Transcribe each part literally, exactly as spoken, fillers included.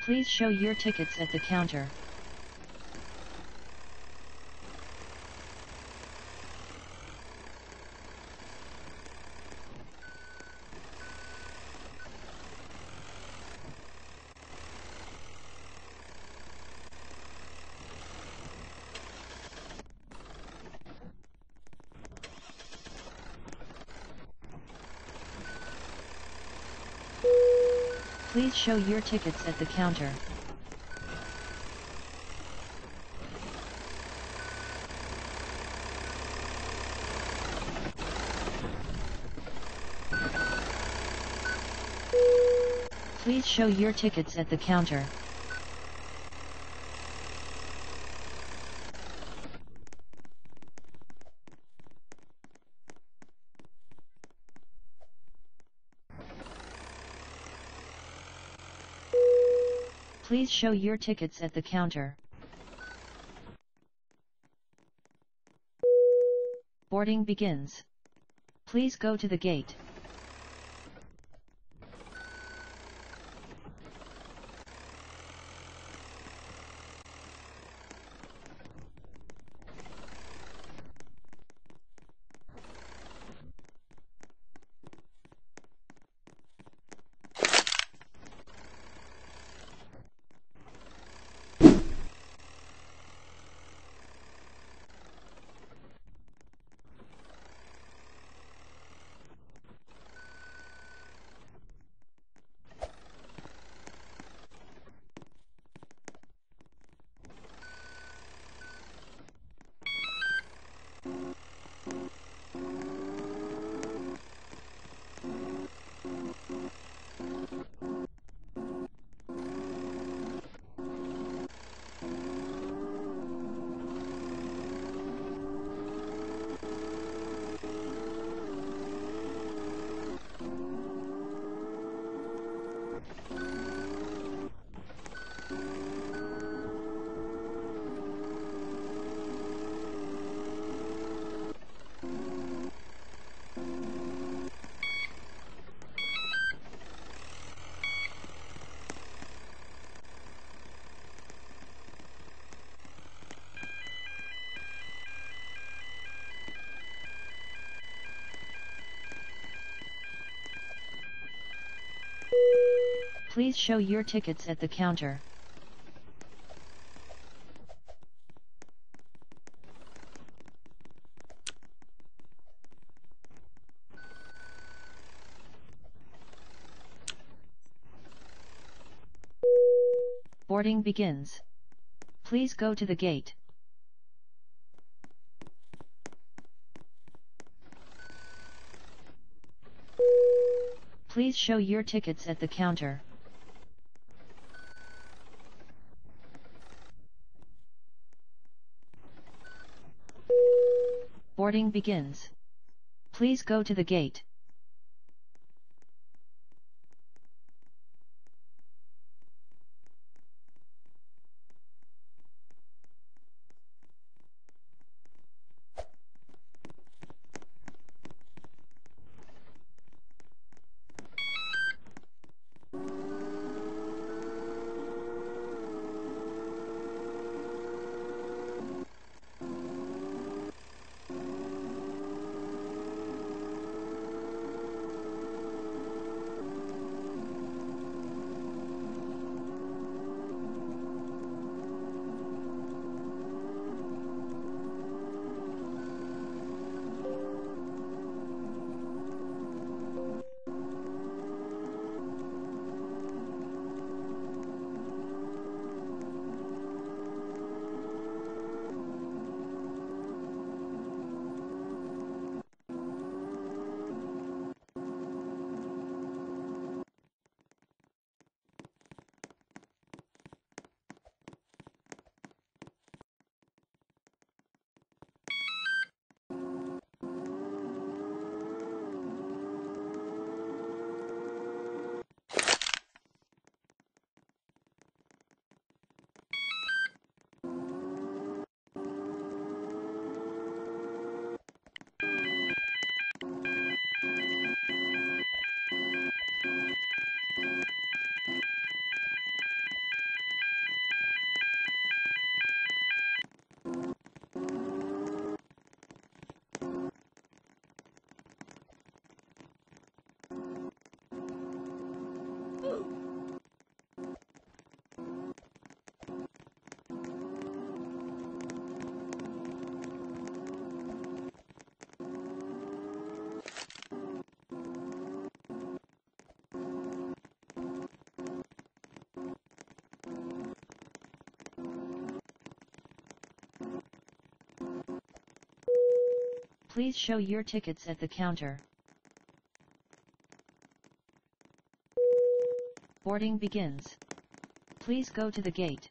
Please show your tickets at the counter. Please show your tickets at the counter. Please show your tickets at the counter. Please show your tickets at the counter. Boarding begins. Please go to the gate. Please show your tickets at the counter. Boarding begins. Please go to the gate. Please show your tickets at the counter. Boarding begins. Please go to the gate. Please show your tickets at the counter. Boarding begins. Please go to the gate.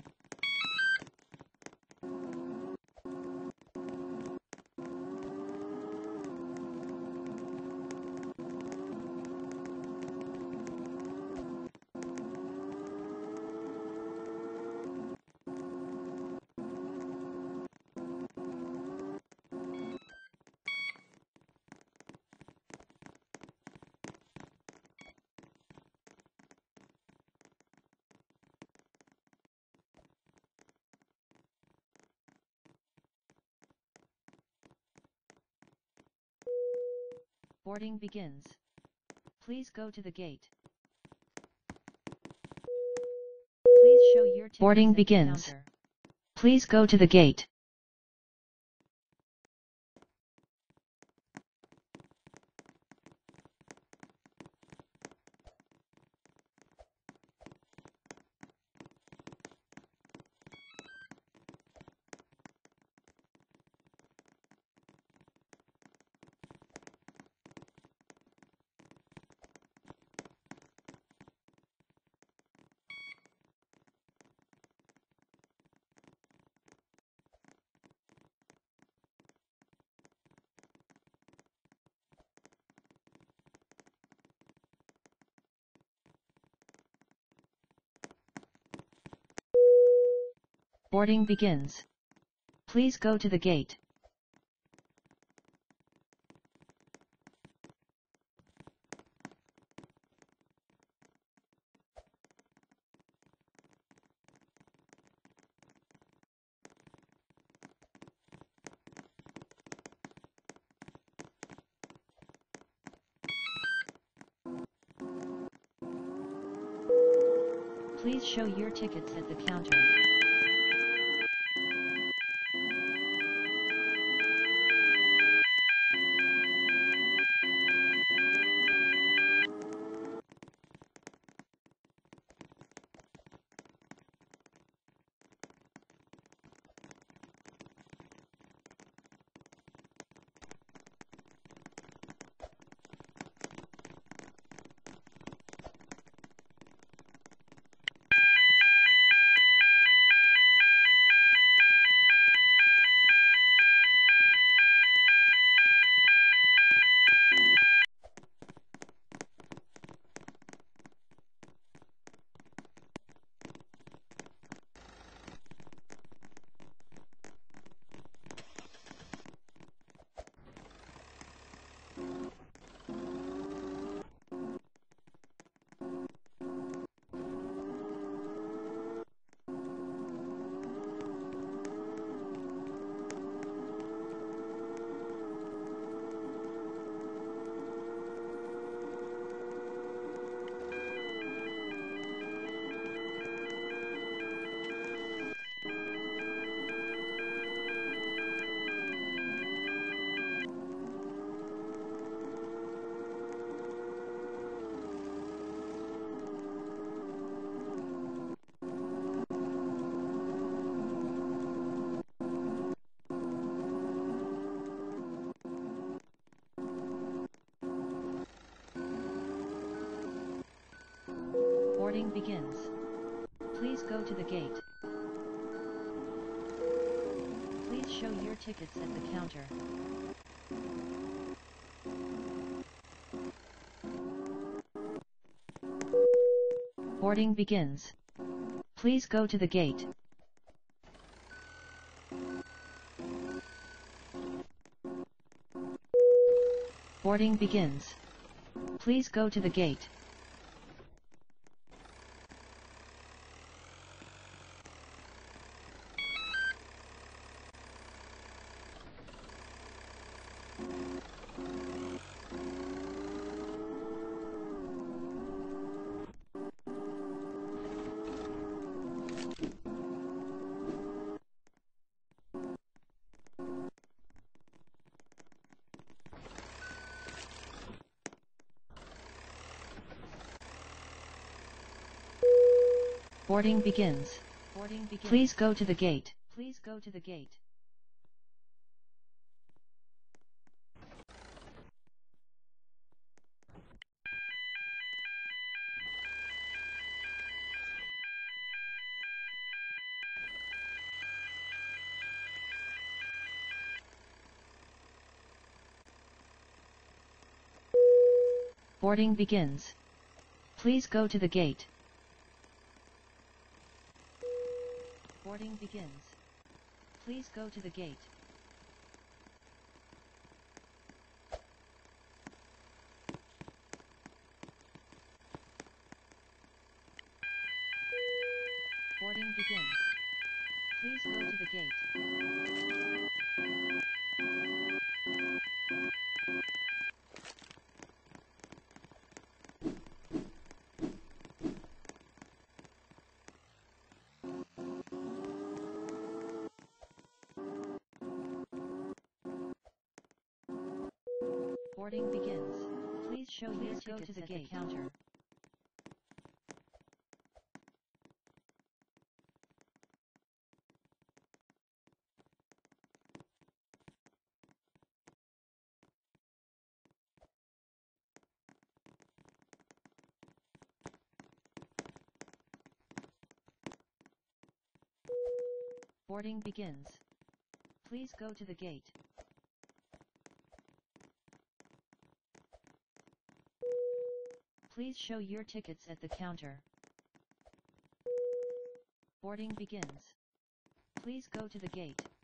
Boarding begins. Please go to the gate. Please show your tickets. Boarding begins. Please go to the gate. Boarding begins. Please go to the gate. Please show your tickets at the counter. Boarding begins. Please go to the gate. Please show your tickets at the counter. Boarding begins. Please go to the gate. Boarding begins. Please go to the gate. Boarding begins. Boarding begins. Please go to the gate. Please go to the gate. Boarding begins. Please go to the gate. Boarding begins. Please go to the gate. Boarding begins. Please go to the gate. Boarding begins. Please show your tickets to the at gate. The counter. Boarding begins. Please go to the gate. Please show your tickets at the counter. Boarding begins. Please go to the gate.